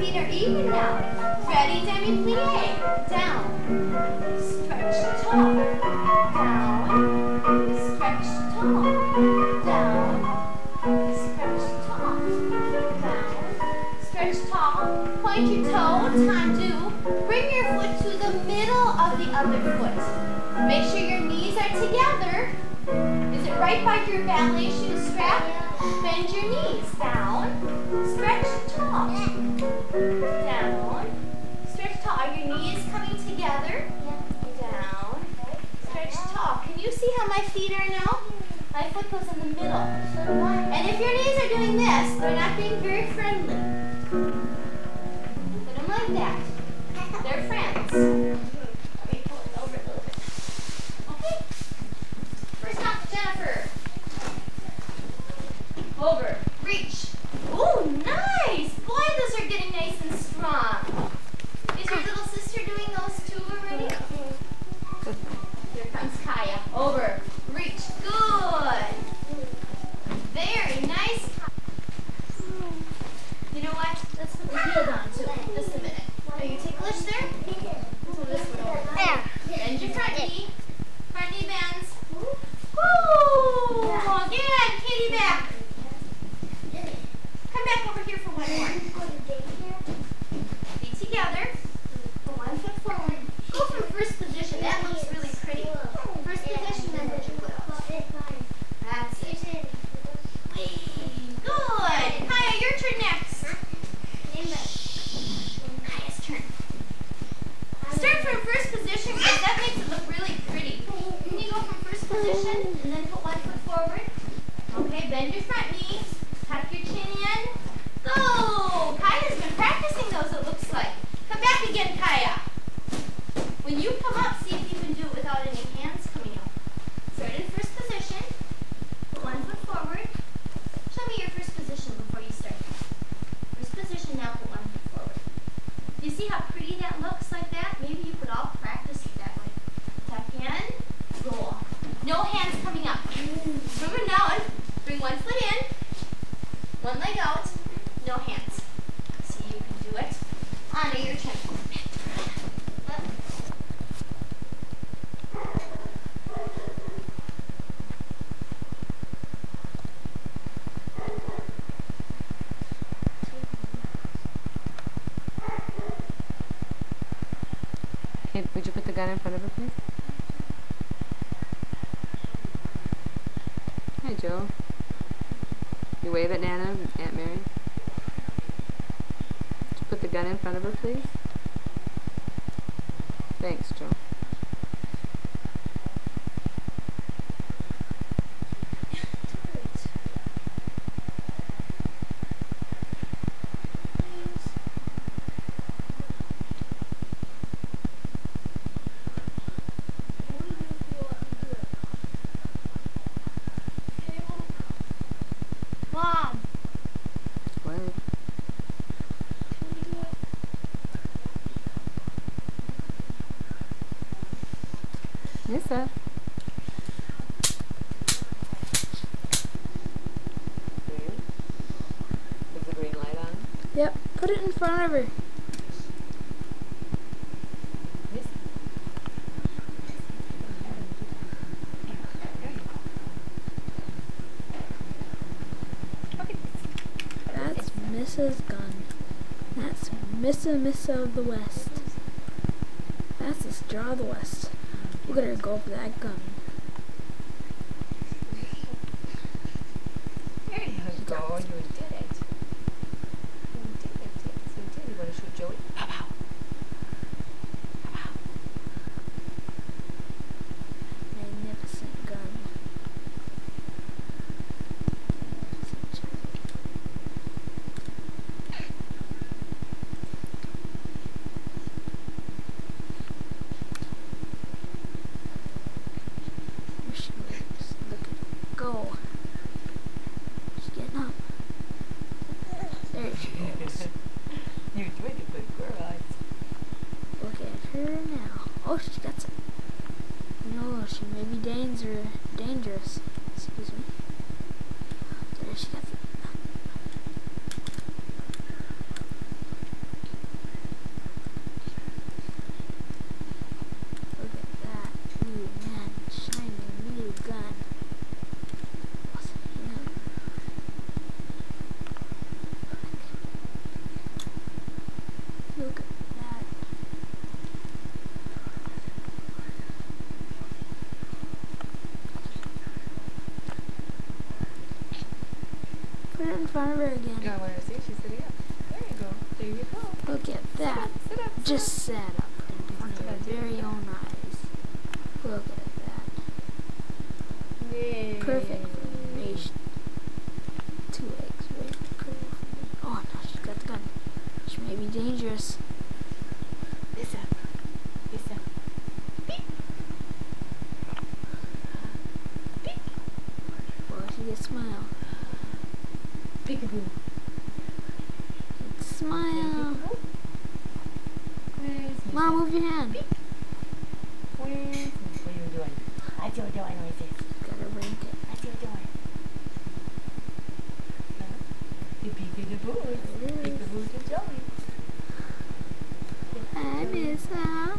feet are even now. Ready, demi-plie. Down. Stretch tall. Down. Stretch tall. Down. Stretch tall. Down. Stretch tall. Point your toe. Time to bring your foot to the middle of the other foot. Make sure your knees are together. Is it right by your ballet shoe strap? Bend your knees. Down. Stretch tall. Down. Stretch tall. Are your knees coming together? Down. Stretch tall. Can you see how my feet are now? My foot goes in the middle. And if your knees are doing this, they're not being very friendly. Put them like that. They're friends. Let me pull it over a little bit. Okay. First up, Jennifer. Over. Reach. Ooh, nice. Boy, those are getting nice and strong. Is your little sister doing those too already? Here comes Kaya. Over. Reach. Good. Very nice. You know what? Let's put the heels on too. Just a minute. Are you ticklish there? So this one over. Bend your front knee. Front knee bends. Woo! Again, kitty back. Come back over here for one more. Feet together. Put one foot forward. Go from first position. That looks really pretty. First position, then put your foot out. That's it. Good. Kaya, your turn next. Kaya's turn. Start from first position because that makes it look really pretty. Can you go from first position and then put one foot forward? Okay, bend your front knee. Tuck your chin in. Go! Kaya's been practicing those, it looks like. Come back again, Kaya. When you come up, see if you can do it without any hands coming up. Start in first position. Put one foot forward. Show me your first position before you start. First position, now put one foot forward. Do you see how pretty that looks like that? Maybe you could all practice it that way. Tuck in, roll. No hands coming up. Remember now, bring one foot in, one leg out, no hands. See, you can do it. Honor your chin. Hey, would you put the gun in front of her, please? Hi, Joe. You wave at Nana and Aunt Mary. Would you put the gun in front of her, please? Thanks, Joe. Mom. What? Yes, sir. Green? Is the green light on? Yep, put it in front of her. Yes. That's Mrs. Gunn. That's Missa of the West. That's the Straw of the West. Look at her go for that gun. There you go. You did it. You did it. Yes, you did. You want to shoot Joey? Pow, pow. Pow, pow. Magnificent gun. Here she goes. Look at her go. She's getting up. front of her again. Yeah, I want to see. She's sitting up. There you go. There you go. Look at that. Sit up. Just sat up in front of her very own eyes. Look at that. Yay. Perfectly raised. 2 legs ready to curl for me. Oh no, she's got the gun. She may be dangerous. Lisa. Lisa. Beep. Beep. Well, she gets smile. Peekaboo. Smile. Where's Mom, move your hand. What are you doing? What you doing with this? Gotta rank it. What you doing? The peekaboo. Peekaboo to Joey. I miss how